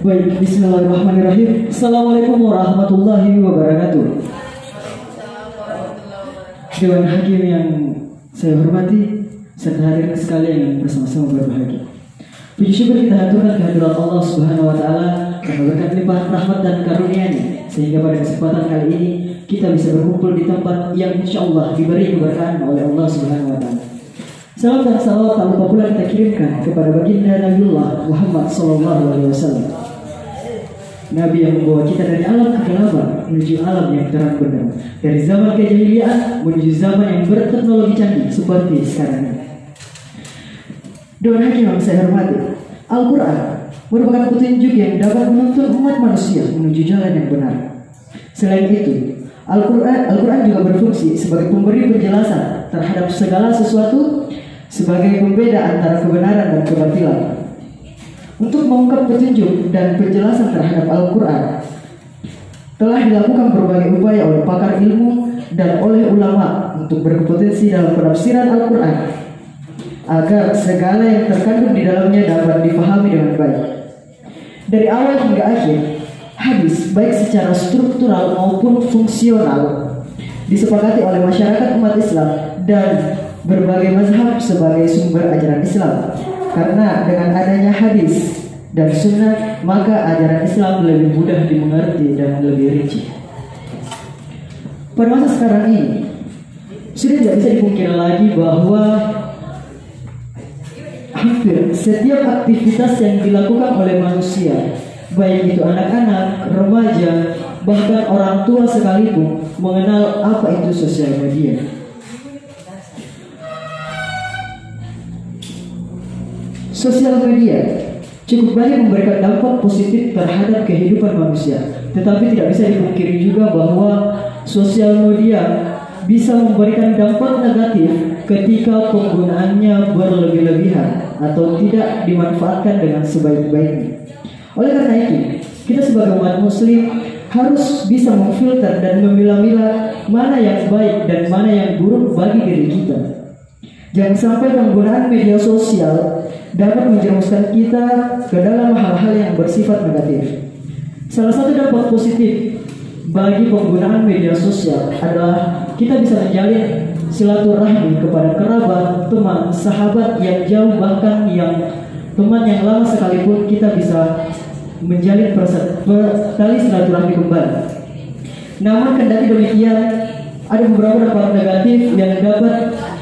Baik, bismillahirrahmanirrahim. Assalamualaikum warahmatullahi wabarakatuh. Dewan Hakim yang saya hormati serta hadirin sekalian yang bersama-sama berbahagia. Puji syukur kita haturkan kehadirat Allah Subhanahu wa taala yang berkat limpahan rahmat dan karunia-Nya sehingga pada kesempatan kali ini kita bisa berkumpul di tempat yang insyaallah diberi keberkahan oleh Allah Subhanahu wa taala. Salam dan salawat tak lupa pula kita kirimkan kepada baginda Nabiullah Muhammad SAW, Nabi yang membawa kita dari alam kegelapan menuju alam yang terang benderang, dari zaman kejahiliaan menuju zaman yang berteknologi canggih seperti sekarang ini. Dewan Hakim yang saya hormati, Al-Quran merupakan petunjuk yang dapat menuntun umat manusia menuju jalan yang benar. Selain itu, Al-Quran juga berfungsi sebagai pemberi penjelasan terhadap segala sesuatu, sebagai pembeda antara kebenaran dan kebatilan. Untuk mengungkap petunjuk dan penjelasan terhadap Al-Quran, telah dilakukan berbagai upaya oleh pakar ilmu dan oleh ulama untuk berkompetensi dalam penafsiran Al-Quran, agar segala yang terkandung di dalamnya dapat dipahami dengan baik. Dari awal hingga akhir, hadis baik secara struktural maupun fungsional disepakati oleh masyarakat umat Islam dan berbagai mazhab sebagai sumber ajaran Islam. Karena dengan adanya hadis dan sunnah, maka ajaran Islam lebih mudah dimengerti dan lebih rinci. Pada masa sekarang ini, sudah tidak bisa dipungkiri lagi bahwa hampir setiap aktivitas yang dilakukan oleh manusia, baik itu anak-anak, remaja, bahkan orang tua sekalipun, mengenal apa itu sosial media. Sosial media cukup banyak memberikan dampak positif terhadap kehidupan manusia, tetapi tidak bisa dipungkiri juga bahwa sosial media bisa memberikan dampak negatif ketika penggunaannya berlebih-lebihan atau tidak dimanfaatkan dengan sebaik-baiknya. Oleh karena itu, kita sebagai umat muslim harus bisa memfilter dan memilah-milah mana yang baik dan mana yang buruk bagi diri kita. Jangan sampai penggunaan media sosial dapat menjerumuskan kita ke dalam hal-hal yang bersifat negatif. Salah satu dampak positif bagi penggunaan media sosial adalah kita bisa menjalin silaturahmi kepada kerabat, teman, sahabat yang jauh, bahkan yang teman yang lama sekalipun kita bisa menjalin tali silaturahmi kembali. Namun kendati demikian, ada beberapa dampak negatif yang dapat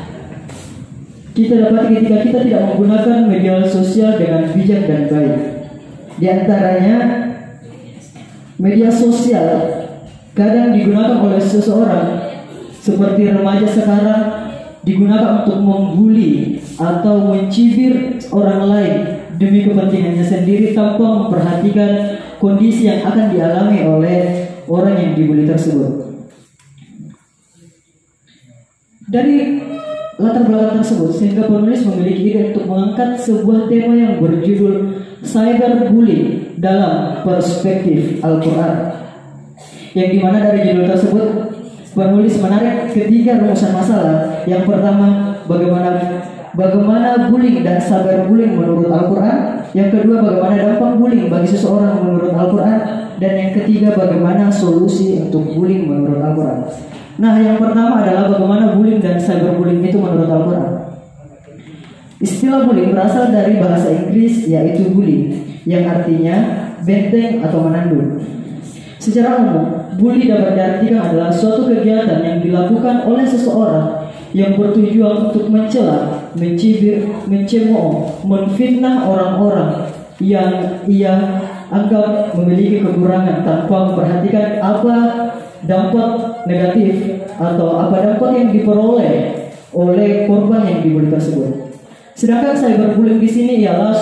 kita dapati ketika kita tidak menggunakan media sosial dengan bijak dan baik. Di antaranya, media sosial kadang digunakan oleh seseorang seperti remaja sekarang digunakan untuk membuli atau mencibir orang lain demi kepentingannya sendiri tanpa memperhatikan kondisi yang akan dialami oleh orang yang dibuli tersebut. Dari latar belakang tersebut, sehingga penulis memiliki ide untuk mengangkat sebuah tema yang berjudul cyberbullying dalam perspektif Al-Quran, yang dimana dari judul tersebut penulis menarik ketiga rumusan masalah. Yang pertama, bagaimana bullying dan cyberbullying menurut Al-Quran. Yang kedua, bagaimana dampak bullying bagi seseorang menurut Al-Quran. Dan yang ketiga, bagaimana solusi untuk bullying menurut Al-Quran. Nah, yang pertama adalah bagaimana bullying dan cyberbullying itu menurut Al-Quran. Istilah bullying berasal dari bahasa Inggris, yaitu bully, yang artinya benteng atau menanduk. Secara umum, bully dapat diartikan adalah suatu kegiatan yang dilakukan oleh seseorang yang bertujuan untuk mencela, mencibir, mencemooh, menfitnah orang-orang yang ia anggap memiliki kekurangan tanpa memperhatikan apa dampak negatif atau apa dampak yang diperoleh oleh korban yang dibully tersebut. Sedangkan cyberbullying di sini ialah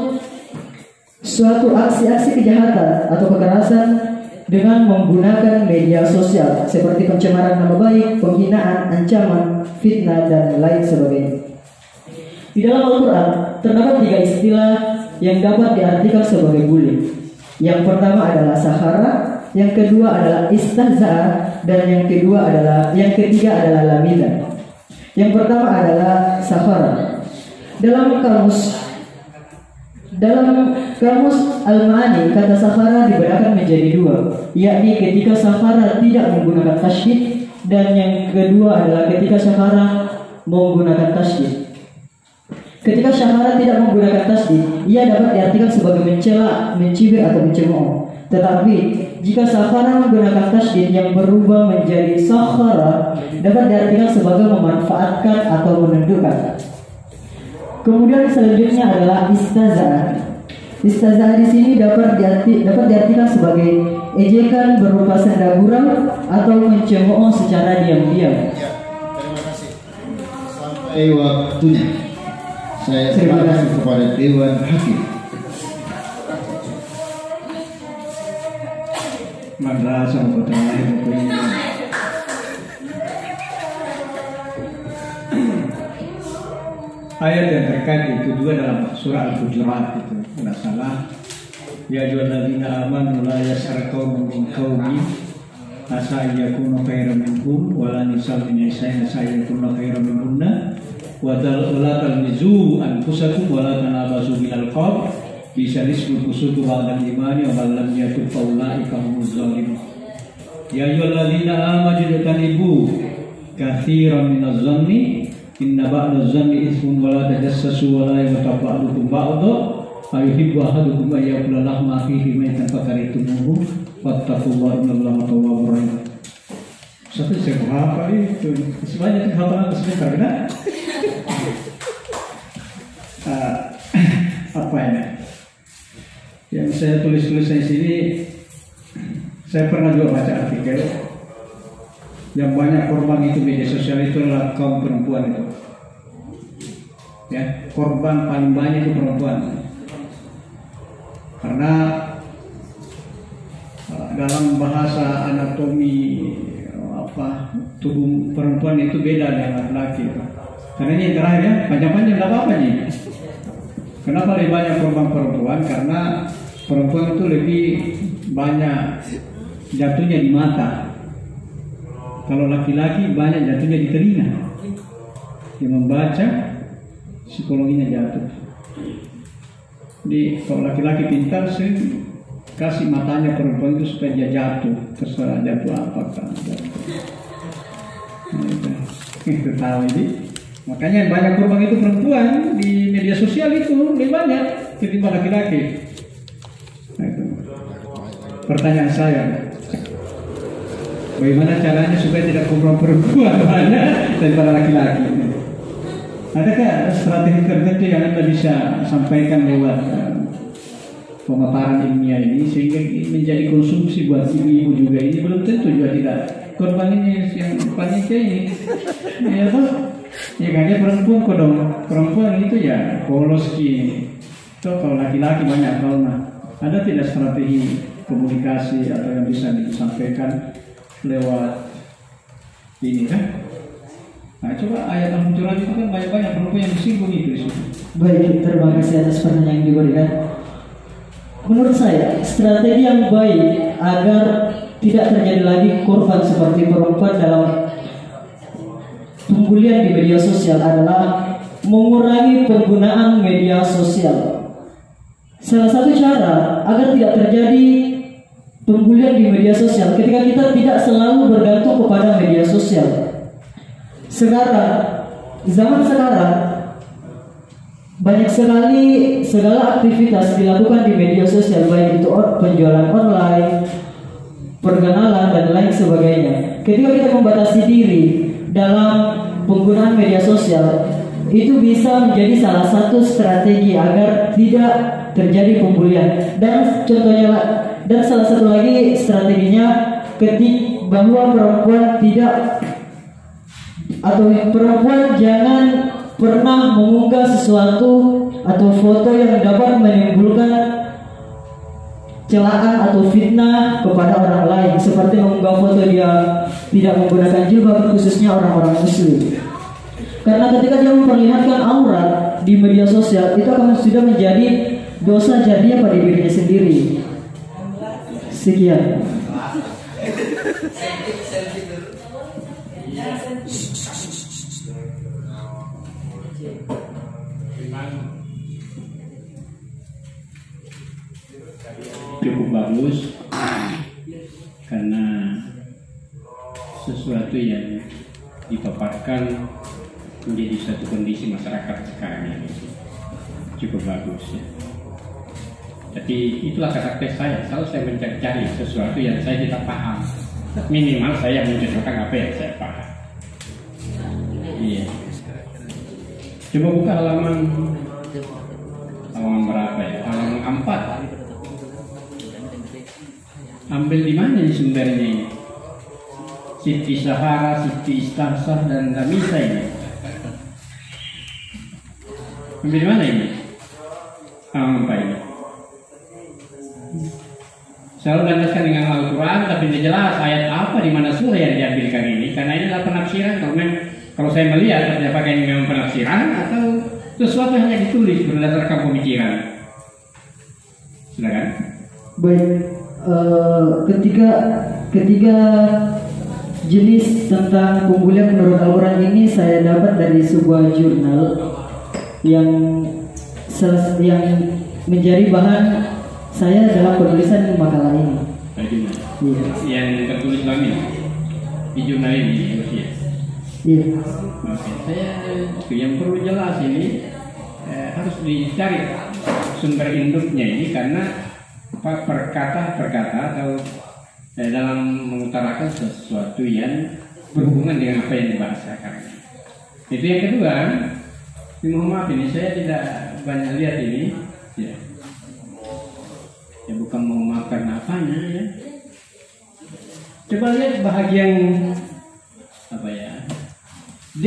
suatu aksi-aksi kejahatan atau kekerasan dengan menggunakan media sosial seperti pencemaran nama baik, penghinaan, ancaman, fitnah, dan lain sebagainya. Di dalam Al-Quran terdapat 3 istilah yang dapat diartikan sebagai bullying. Yang pertama adalah sahara, yang kedua adalah istahza, dan yang ketiga adalah lamida. Yang pertama adalah sahara. Dalam kamus Dalam kamus Al-Ma'ani, kata sakhara dibedakan menjadi dua, yakni ketika sakhara tidak menggunakan tasydid, dan yang kedua adalah ketika sakhara menggunakan tasydid. Ketika sakhara tidak menggunakan tasydid, ia dapat diartikan sebagai mencela, mencibir atau mencemooh. Tetapi jika sakhara menggunakan tasydid yang berubah menjadi sakhara, dapat diartikan sebagai memanfaatkan atau menundukkan. Kemudian selanjutnya adalah istazah. Istazah di sini dapat diartikan sebagai ejekan berupa senda gurau atau mencemooh secara diam-diam. Ya, terima kasih. Sampai waktunya saya serahkan kepada Dewan Hakim. Madrasah ayat yang terkait itu juga dalam surah Al-Hujurat itu tidak salah. Ya ayyuhalladzina amanu la yas'al qaumun min qaumin asa yakunu khairan minkum wala nisa'un min nisa'in asa yakunu khairan minkunna wa la talmizu anfusakum wala tanabazu bil alqab bisa disebut kusuku ba'dal imani wa lam yatub faulaika humuz zalimun. Ya ayyuhalladzina amanu tanibu katsiran minaz zanni inna ba'daz zanni itsmun wa la tajassasu wa la yaghtab ba'dukum ba'dha ayuhibbu ahadukum an ya'kula lahma akhihi maytan fakarihtumuhu wattaqullaha innallaha tawwabur rahim. Satu apa itu? Sebanyak hafal sebentar kan? Apa ini? Yang saya tulis di sini, saya pernah juga baca artikel yang banyak korban itu media sosial itu adalah kaum perempuan itu. Ya, korban paling banyak itu perempuan. Karena dalam bahasa anatomi tubuh perempuan itu beda dengan laki-laki. Karena ini yang terakhir ya, panjang-panjang tidak apa-apa nih. Kenapa lebih banyak korban perempuan? Karena perempuan itu lebih banyak jatuhnya di mata. Kalau laki-laki banyak jatuhnya di telinga. Dia membaca, psikologinya jatuh. Jadi kalau laki-laki pintar sih kasih matanya perempuan itu supaya dia jatuh, terserah jatuh apa kan. Itu tahu ini. Makanya banyak korban itu perempuan di media sosial itu lebih banyak ketimbang laki-laki. Nah, itu. Pertanyaan saya, bagaimana caranya supaya tidak korban perempuan banyak daripada laki-laki? Adakah strategi tertentu yang Anda bisa sampaikan lewat pemaparan ilmiah ini sehingga menjadi konsumsi buat ibu-ibu juga? Ini belum tentu juga tidak korban ini yang panitia ini. Ya toh, ya kayaknya perempuan kok dong. Perempuan itu ya polos gini. Toh kalau laki-laki banyak kaum. Ada tidak strategi komunikasi atau yang bisa disampaikan lewat ini kan? Nah, coba ayat Al-Hujurat itu kan banyak-banyak perempuan yang disinggung itu di situ. Baik, terima kasih atas pertanyaan yang diberikan. Menurut saya, strategi yang baik agar tidak terjadi lagi korban seperti perempuan dalam pembulian di media sosial adalah mengurangi penggunaan media sosial. Salah satu cara agar tidak terjadi pembulian di media sosial ketika kita tidak selalu bergantung kepada media sosial. Zaman sekarang banyak sekali segala aktivitas dilakukan di media sosial, baik itu penjualan online, perkenalan dan lain sebagainya. Ketika kita membatasi diri dalam penggunaan media sosial, itu bisa menjadi salah satu strategi agar tidak terjadi pembulian. Dan salah satu lagi strateginya bahwa perempuan perempuan jangan pernah mengunggah sesuatu atau foto yang dapat menimbulkan celaan atau fitnah kepada orang lain, seperti mengunggah foto dia tidak menggunakan jilbab, khususnya orang-orang muslim. Karena ketika dia memperlihatkan aurat di media sosial, itu akan sudah menjadi dosa jariah pada dirinya sendiri. Sekian. bagus karena sesuatu yang dipaparkan menjadi suatu kondisi masyarakat sekarang ini cukup bagus ya. Jadi itulah karakter saya. Selalu saya mencari sesuatu yang saya tidak paham. Minimal saya mencontohkan apa yang saya paham. Iya. Coba buka halaman berapa ya? Halaman 4. Ambil di mana ini sumbernya ini? Siti Sahara, Siti Istaghsah dan Ramisa ini. Ambil di mana ini? Halaman apa ini? Selalu landaskan dengan Al-Quran, tapi tidak jelas ayat apa di mana surah yang diambilkan ini. Karena ini adalah penafsiran. Kalau saya melihat, apakah ini memang penafsiran atau sesuatu yang hanya ditulis berdasarkan pemikiran. Silakan. Baik, ketiga jenis tentang pembulian menurut Al-Quran ini saya dapat dari sebuah jurnal yang menjadi bahan saya dalam penulisan makalah ini. Iya. Yang tertulis kami di jurnal ini, ya. Iya. Oke, saya yang perlu jelas ini harus dicari sumber induknya ini karena perkata atau dalam mengutarakan sesuatu yang berhubungan dengan apa yang dibahasakan. Itu yang kedua. Mohon maaf ini saya tidak banyak lihat ini. Ya bukan mau maafkan apanya ya. Coba lihat bahagian apa ya? D.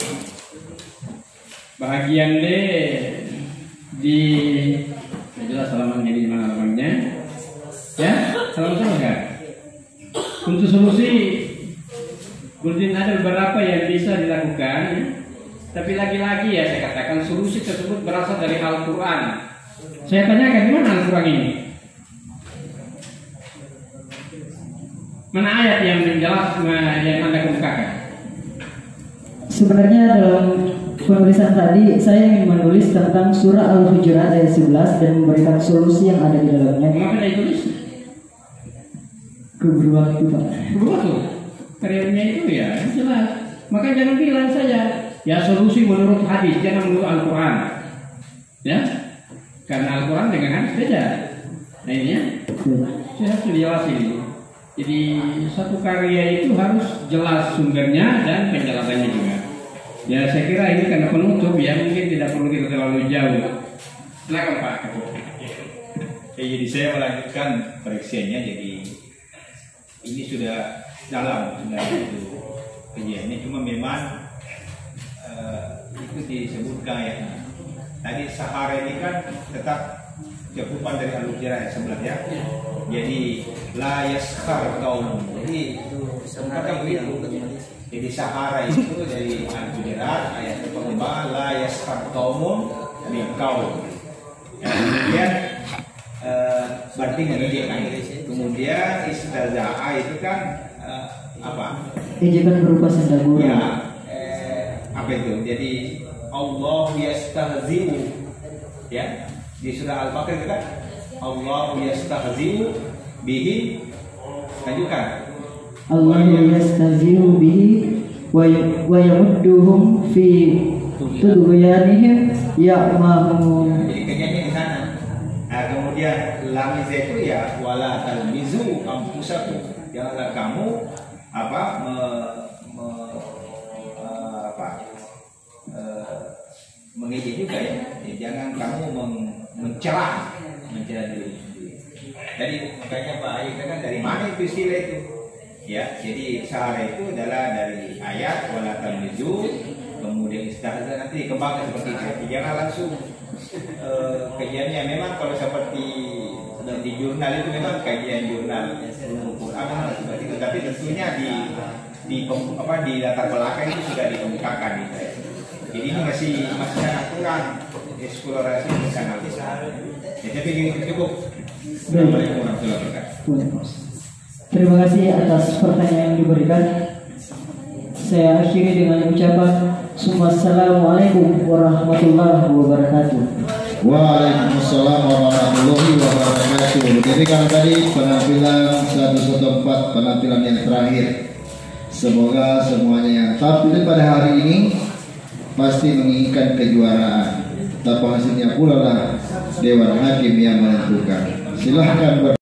Bahagian D di jelas halamannya di mana halamannya? Ya, halaman kan? Untuk solusi mungkin ada beberapa yang bisa dilakukan, ya. Tapi lagi-lagi ya saya katakan solusi tersebut berasal dari Al-Quran. Saya tanyakan di mana Al-Quran ini? Mana ayat yang menjelaskan yang Anda kemukakan? Sebenarnya dalam penulisan tadi saya ingin menulis tentang surah Al-Hujurat ayat 11 dan memberikan solusi yang ada di dalamnya. Mengapa saya tulis? Keberuan itu Pak. Berubah tuh. Karyanya itu ya jelas. Maka jangan bilang saja ya solusi menurut hadis, jangan menurut Al-Quran. Ya, karena Al-Quran dengan hadis beda. Nah ini ya, saya harus dijelasin ini. Jadi satu karya itu harus jelas sumbernya dan penjelasannya juga. Ya saya kira ini karena penutup ya mungkin tidak perlu kita terlalu jauh. Silakan Pak Ketua. Jadi saya melanjutkan periksiannya. Jadi ini sudah dalam itu kajiannya. Cuma memang itu disebutkan ya. Tadi Sahara ini kan tetap cakupan dari Al-Hujurat sebenarnya. Jadi la yaskhar qaum. Jadi kata begitu. Jadi Sahara itu dari Al-Hujurat ayat pertama la yaskhar qaumun min qaum. Kemudian berarti mendidik kan. Kemudian istazaa itu kan apa? Ejekan berupa sendagura. Ya, apa itu? Jadi Allah yastahzi'u. Ya, di surah Al-Baqarah itu kan Allah yastahzi'u bihi. Lanjutkan. Allah yastahzi'u bihi wa yamudduhum fi tughyanihim ya'mahun. Jadi kejadian di sana. Nah, kemudian lamiza itu ya wala talmizu anfusakum. Janganlah kamu mengejek juga ya. Jangan kamu mencela diri sendiri. Jadi makanya Pak Ayat kan dari mana itu istilah itu? Ya, jadi Sahara itu adalah dari ayat wala talmizu, kemudian istihza nanti dikembangkan seperti itu. Jangan langsung kajiannya memang kalau seperti di jurnal itu memang kajian jurnal Quran seperti itu, tapi tentunya di latar belakang itu sudah dikemukakan gitu ya. Jadi ini masih sangat kurang eksplorasi sangat besar. Ya, tapi ini cukup. Assalamualaikum warahmatullahi wabarakatuh. Terima kasih atas pertanyaan yang diberikan. Saya akhiri dengan ucapan Assalamualaikum warahmatullahi wabarakatuh. Waalaikumsalam warahmatullahi wabarakatuh. Demikian tadi penampilan 114, penampilan yang terakhir. Semoga semuanya yang tampil pada hari ini pasti menginginkan kejuaraan. Tapi hasilnya pula lah Dewan Hakim yang menentukan. Silahkan